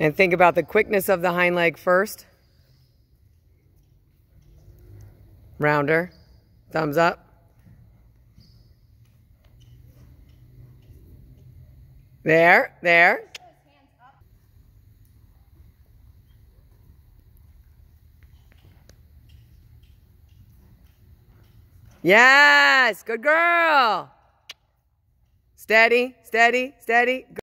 And think about the quickness of the hind leg first. Rounder. Thumbs up. There, there. Yes, good girl. Steady, steady, steady.